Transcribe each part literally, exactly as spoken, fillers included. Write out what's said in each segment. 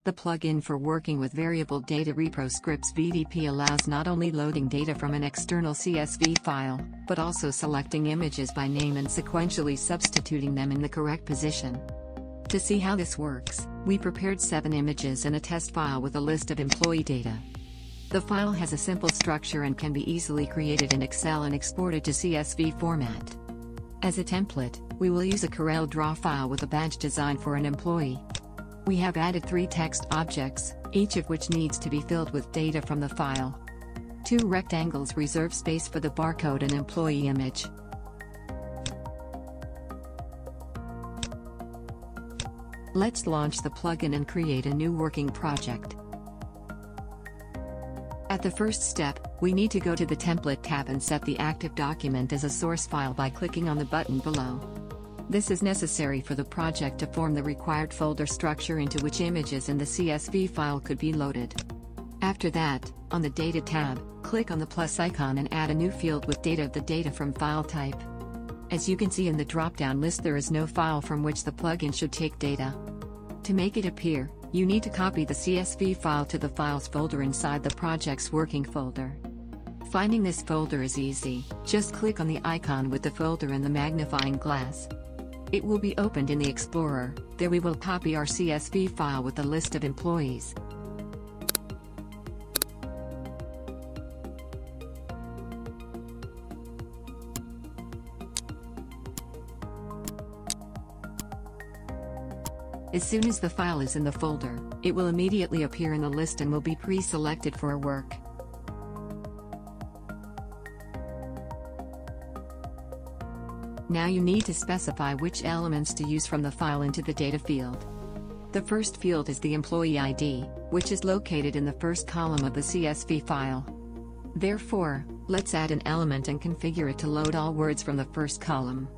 The plugin for working with variable data ReproScripts V D P allows not only loading data from an external C S V file, but also selecting images by name and sequentially substituting them in the correct position. To see how this works, we prepared seven images and a test file with a list of employee data. The file has a simple structure and can be easily created in Excel and exported to C S V format. As a template, we will use a CorelDraw file with a badge design for an employee. We have added three text objects, each of which needs to be filled with data from the file. Two rectangles reserve space for the barcode and employee image. Let's launch the plugin and create a new working project. At the first step, we need to go to the Template tab and set the active document as a source file by clicking on the button below. This is necessary for the project to form the required folder structure into which images in the C S V file could be loaded. After that, on the Data tab, click on the plus icon and add a new field with data of the data from file type. As you can see in the drop-down list, there is no file from which the plugin should take data. To make it appear, you need to copy the C S V file to the Files folder inside the project's working folder. Finding this folder is easy, just click on the icon with the folder in the magnifying glass. It will be opened in the Explorer. There we will copy our C S V file with the list of employees. As soon as the file is in the folder, it will immediately appear in the list and will be pre-selected for our work. Now you need to specify which elements to use from the file into the data field. The first field is the employee I D, which is located in the first column of the C S V file. Therefore, let's add an element and configure it to load all words from the first column.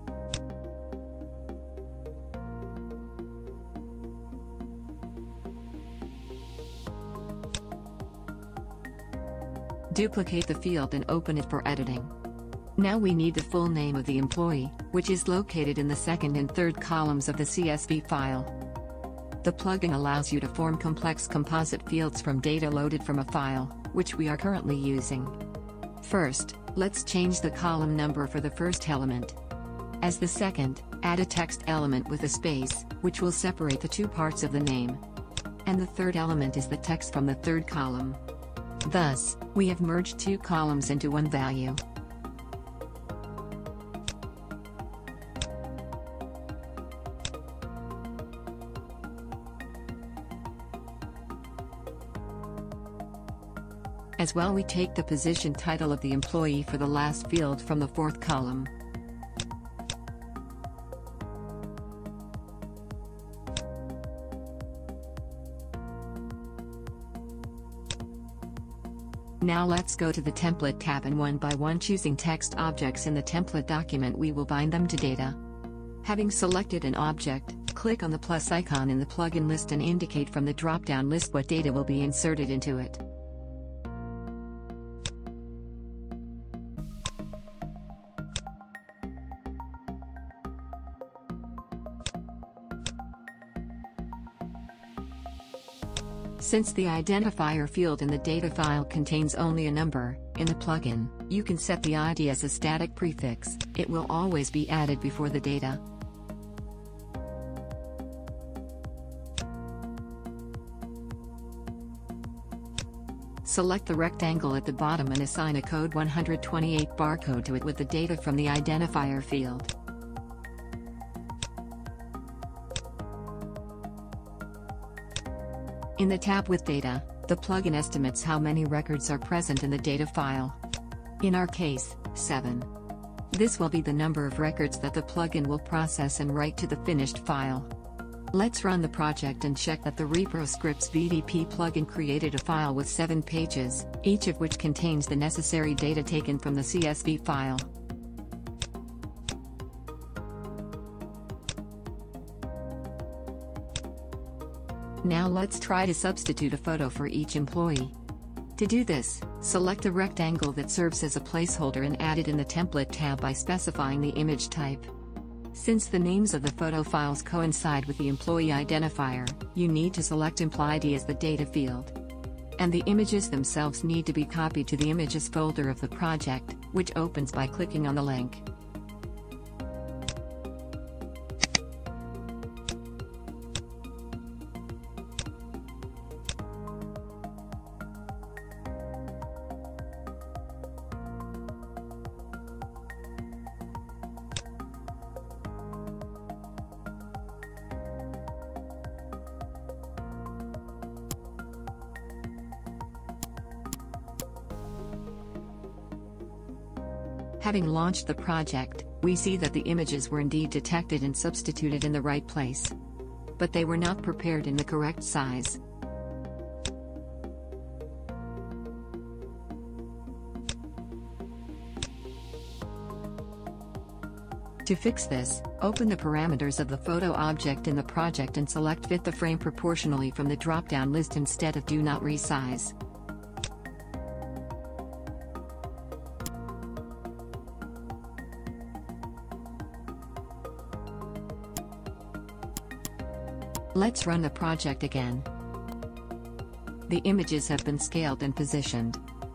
Duplicate the field and open it for editing. Now we need the full name of the employee, which is located in the second and third columns of the C S V file. The plugin allows you to form complex composite fields from data loaded from a file, which we are currently using. First, let's change the column number for the first element. As the second, add a text element with a space, which will separate the two parts of the name. And the third element is the text from the third column. Thus, we have merged two columns into one value. As well, we take the position title of the employee for the last field from the fourth column. Now let's go to the Template tab and one by one choosing text objects in the template document, we will bind them to data. Having selected an object, click on the plus icon in the plugin list and indicate from the drop-down list what data will be inserted into it. Since the identifier field in the data file contains only a number, in the plugin, you can set the I D as a static prefix. It will always be added before the data. Select the rectangle at the bottom and assign a code one twenty-eight barcode to it with the data from the identifier field. In the tab with data, the plugin estimates how many records are present in the data file. In our case, seven. This will be the number of records that the plugin will process and write to the finished file. Let's run the project and check that the ReproScripts V D P plugin created a file with seven pages, each of which contains the necessary data taken from the C S V file. Now let's try to substitute a photo for each employee. To do this, select a rectangle that serves as a placeholder and add it in the Template tab by specifying the image type. Since the names of the photo files coincide with the employee identifier, you need to select employee as the data field. And the images themselves need to be copied to the images folder of the project, which opens by clicking on the link. Having launched the project, we see that the images were indeed detected and substituted in the right place. But they were not prepared in the correct size. To fix this, open the parameters of the photo object in the project and select Fit the frame proportionally from the drop-down list instead of Do Not Resize. Let's run the project again. The images have been scaled and positioned.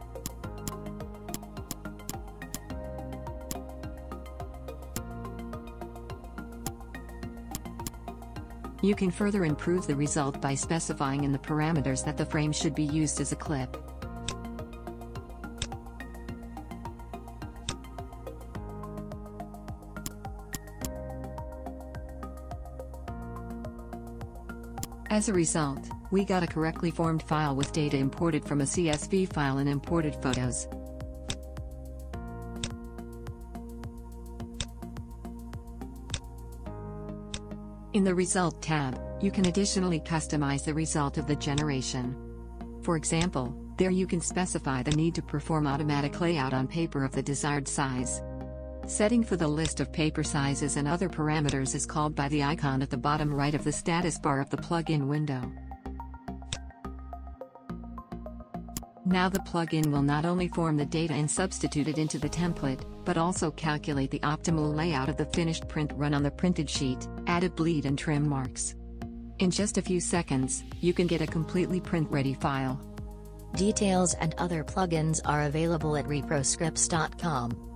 You can further improve the result by specifying in the parameters that the frame should be used as a clip. As a result, we got a correctly formed file with data imported from a C S V file and imported photos. In the Result tab, you can additionally customize the result of the generation. For example, there you can specify the need to perform automatic layout on paper of the desired size. Setting for the list of paper sizes and other parameters is called by the icon at the bottom right of the status bar of the plugin window. Now the plugin will not only form the data and substitute it into the template, but also calculate the optimal layout of the finished print run on the printed sheet, add bleed and trim marks. In just a few seconds, you can get a completely print-ready file. Details and other plugins are available at ReproScripts dot com.